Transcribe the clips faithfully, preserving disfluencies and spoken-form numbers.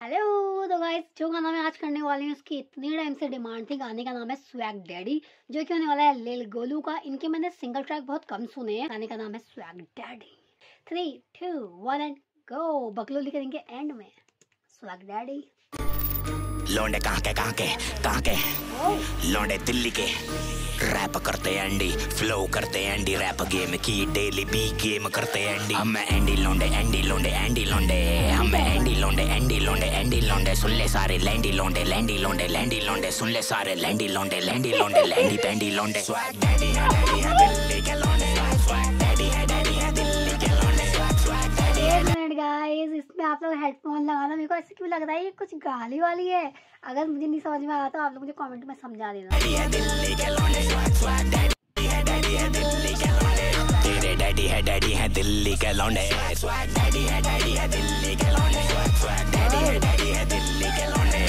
Hello. तो guys जो गाना मैं आज करने वाली हूँ उसकी इतनी टाइम से डिमांड थी। गाने का नाम है स्वैग डैडी, जो कि होने वाला है लिल गोलू का। इनके मैंने सिंगल ट्रैक बहुत कम सुने हैं। गाने का नाम है swag daddy. Three two one and go. बकलो लिख देंगे एंड में। Swag daddy. लौंडे कहाँ के कहाँ के कहाँ के लौंडे दिल्ली के रैप करते एंडी, फ्लो करते एंडी, रैप गेम की डेली बी गेम करते एंडी। हम एंडी लौंडे एंडी लौंडे एंडी लौंडे हम एंडी लौंडे एंडी लौंडे एंडी लौंडे सुन ले सारे लैंडी लौंडे लैंडी लौंडे लैंडी लौंडे सुन ले सारे लैंडी लौंडे लैंडी लौंडे लैंडी पैंडी लौंडे। स्वैग डैडी है डैडी है दिल्ली के लौंडे, स्वैग डैडी है डैडी है दिल्ली के लौंडे, स्वैग डैडी है। गाइस इसमें आप लोग हेडफोन लगाना। मेरे को ऐसे क्यों लग रहा है ये कुछ गाली वाली है। अगर मुझे नहीं समझ में आता तो आप लोग मुझे कमेंट में समझा देना। तेरे डैडी है डैडी है दिल्ली के लौंडे, स्वैग डैडी है डैडी है दिल्ली के लौंडे, स्वैग डैडी है डैडी है दिल्ली के लौंडे।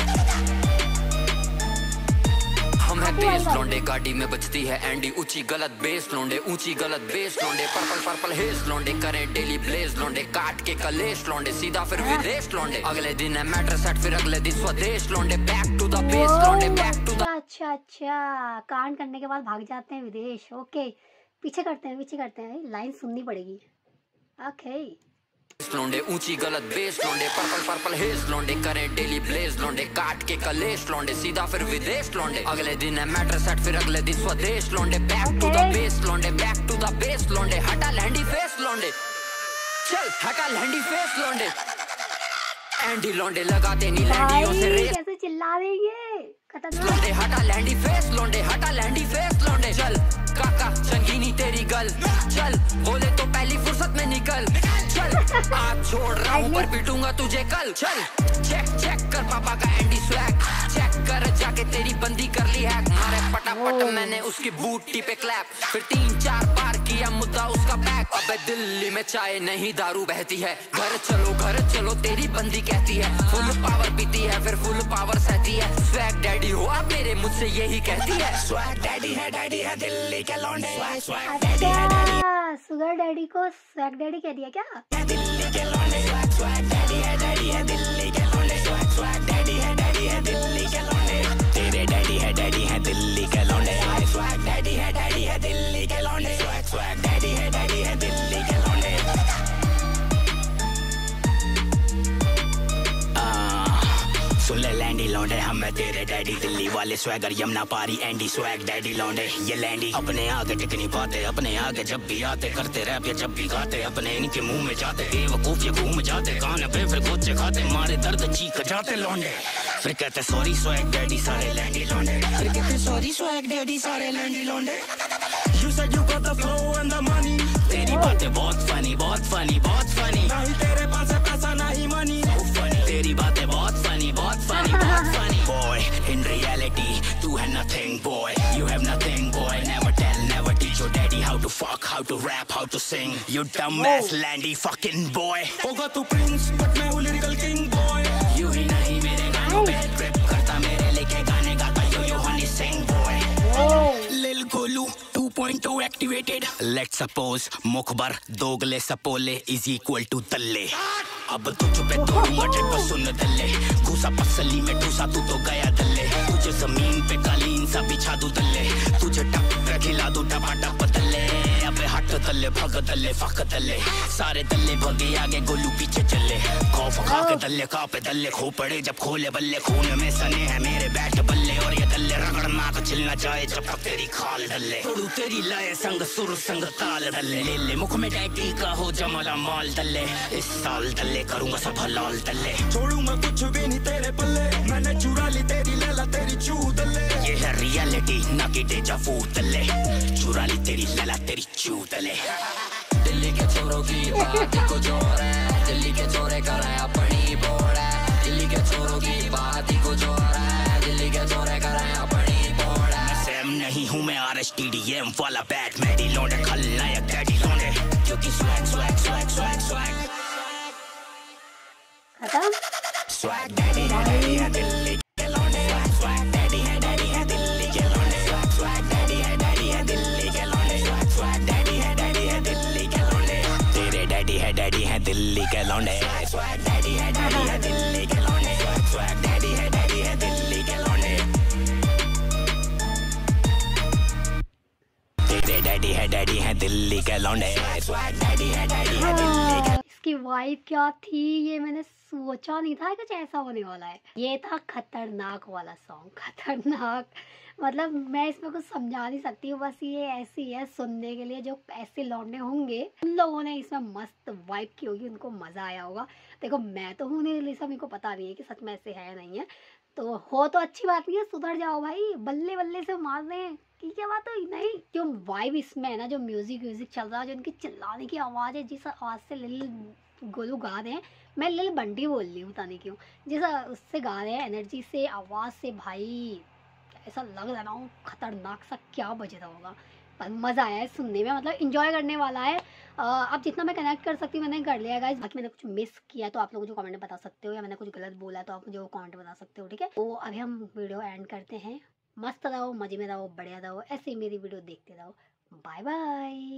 हम है बेस लौंडे, गाड़ी में बजती है एंडी, ऊंची गलत बेस लौंडे, ऊंची गलत बेस लौंडे, पर्पल पर्पल हेस लौंडे, करें डेली ब्लेज लौंडे, काट के कलेश लौंडे, सीधा फिर विदेश लौंडे, अगले दिन है मैटर सेट, फिर अगले दिन स्वदेश लौंडे, बैक टू द बेस लौंडे, बैक टू द। अच्छा अच्छा, कांड करने के बाद भाग जाते हैं विदेश। ओके, पीछे करते हैं पीछे करते हैं, लाइन सुननी पड़ेगी। ओके लौंडे, ऊंची गलत बेस लौंडे, पर्पल पर्पल हेस लौंडे, करें डेली ब्लेज लौंडे, काट के कलेश लौंडे, सीधा फिर विदेश लौंडे, अगले दिन है मैटर सेट, फिर अगले दिन स्वदेश लौंडे, बैक टू द बेस लौंडे, बैक टू द बेस लौंडे, हटा लैंडी फेस लौंडे, चल हटा लैंडी फेस लौंडे, एंडी लौंडे लगाते नहीं लैंडियों से रेस, कैसे चिल्ला देंगे लौंडे, हटा लैंडी फेस लौंडे, हटा लैंडी फेस लौंडे, चल काका संगीनी तेरी गल, चल बोले तो पहली फुर्सत में निकल, चल आज छोड़ रहा हूँ पर पीटूंगा तुझे कल, चल चेक चेक कर पापा का एंडी स्वैग, चेक कर जाके तेरी बंदी कर ली हैक, मारे पटापट मैंने उसकी बूटी पे क्लैप, फिर तीन चार बार किया मुद्दा उसका बैक। अबे दिल्ली में चाय नहीं दारू बहती है, घर चलो घर चलो तेरी बंदी कहती है, फुल पावर पीती है फिर फुल पावर सहती है, स्वैग डैडी हो आप मेरे मुझसे यही कहती है, स्वैग डैडी है डैडी है दिल्ली के लौंडे, स्वैग डैडी है डैडी। सुगर डैडी को स्वैग डैडी कह दिया क्या? दिल्ली के लौंडे, स्वैग डैडी है डैडी है दिल्ली के लौंडे, स्वैग डैडी है डैडी है दिल्ली के लौंडे, तेरे डैडी है डैडी है दिल्ली के लौंडे, स्वैग डैडी है डैडी है दिल्ली के लौंडे, स्वैग डैडी है डैडी है दिल्ली के लौंडे। सुन ले लैंडी लौंडे, हम है तेरे डैडी दिल्ली वाले, स्वैगर यमुना पारी एंडी, स्वैग डैडी लौंडे ये लैंडी, अपने आगे टिक नहीं पाते, अपने आगे जब भी आते करते रैप या जब भी गाते, अपने इनके मुंह में जाते बेवकूफ ये घूम जाते, कान पे फिर गोचे खाते, मारे दर्द चीख जाते लौंडे, फिर कहते सॉरी स्वैग डैडी सारे लैंडी लौंडे, फिर कहते सॉरी स्वैग डैडी सारे लैंडी लौंडे। You said you got the flow and the money, तेरी बातें बहुत फनी बहुत फनी बहुत फनी, नहीं तेरे पास है पैसा नहीं मनी, तेरी बातें बहुत फनी बहुत फनी बहुत फनी, boy in reality तू है nothing boy, you have nothing boy, never tell never teach your daddy how to fuck, how to rap, how to sing, you dumbass landy fucking boy, होगा तू prince but मैं हूँ lyrical king boy, you ही नहीं मेरे गानों पे grip करता, मेरे लेके गाने गाता यो यो Honey Singh boy, lil Golu two point O activated, let's suppose मुखबर दोगले सपोले is equal to दल्ले, अब तुझ पे तोड़ूंगा ट्रिप सुन दल्ले, घुसा पसली में ठूसा तू तो गया दल्ले, तुझे जमीन पे कालीन सा बिछा दूं दल्ले, तुझे टप पे खिला दूं टपा टप दल्ले, अबे हट दल्ले भग दल्ले फक दल्ले, सारे दल्ले भगे आगे गोलू पीछे चले, खौफ खा के दल्ले कांपे दल्ले, खो पड़े जब खोले बल्ले, खून में सने हैं मेरे बैट बल्ले, और ये दल्ले रगड़ना को छिलना चाहे जब तक तेरी खाल दल्ले, तोड़ू तेरी लय संग सुर संग ताल दल्ले, ले ले मुख में डैडी का हो जमला माल दल्ले, इस साल दल्ले करूंगा सब हलाल दल्ले, छोड़ूंगा कुछ भी नहीं तेरे पल्ले, मैंने चुरा ली तेरी लैला तेरी चू दल्ले, ये है रियलिटी ना कि डेजा वू दल्ले, चुरा ली तेरी लैला तेरी चू दल्ले। दिल्ली के छोरों की बात को जोर है, दिल्ली के छोरे कर रहे अपनी बोल है, दिल्ली के छोरों की बात को जोर है, दिल्ली के छोरे कर रहे अपनी बोल है, सेम नहीं हूँ मैं R S T D M वाला बैट मैडी लौंडे, खलनायक डैडी लौंडे, क्योंकि swag swag swag swag swag खत्म। स्वैग डैडी है डैडी है दिल्ली के लौंडे, स्वैग डैडी है डैडी है दिल्ली के लौंडे, स्वैग डैडी है डैडी है दिल्ली के लौंडे, स्वैग डैडी है डैडी है दिल्ली के लौंडे, तेरे डैडी है डैडी है दिल्ली के लौंडे, स्वैग डैडी है डैडी है दिल्ली के लौंडे। वाले लौंडे स्वैग डैडी है डैडी है दिल्ली के। इसकी वाइब क्या थी ये मैंने सोचा नहीं था कुछ ऐसा होने वाला है। ये था खतरनाक वाला सॉन्ग, खतरनाक मतलब मैं इसमें कुछ समझा नहीं सकती हूँ, बस ये ऐसी है सुनने के लिए। जो ऐसे लौंडे होंगे उन लोगों ने इसमें मस्त वाइब की होगी, उनको मज़ा आया होगा। देखो मैं तो हूँ नहीं लिसा, मेरे को पता नहीं है कि सच में ऐसे है नहीं है, तो हो तो अच्छी बात नहीं है, सुधर जाओ भाई, बल्ले बल्ले से मार दें की क्या बात हुई। नहीं, जो वाइब इसमें है ना, जो म्यूजिक व्यूजिक चल रहा है, जो उनकी चिल्लाने की आवाज़ है, जिस आवाज़ से लिल गोलू गा रहे हैं, मैं लिल बंटी बोल रही हूँ, पता नहीं क्यों, जिस उससे गा रहे हैं एनर्जी से, आवाज़ से, भाई ऐसा लग रहा ना खतरनाक सा क्या बज रहा होगा। पर मज़ा आया है सुनने में, मतलब इंजॉय करने वाला है। अब जितना मैं कनेक्ट कर सकती हूँ मैंने कर लिया गाइस। बाकी मैंने कुछ मिस किया तो आप लोग मुझे कमेंट में बता सकते हो, या मैंने कुछ गलत बोला तो आप मुझे वो कमेंट में बता सकते हो, ठीक है। तो अभी हम वीडियो एंड करते हैं। मस्त रहो, मजे में रहो, बढ़िया रहो, ऐसे ही मेरी वीडियो देखते रहो। Bye bye.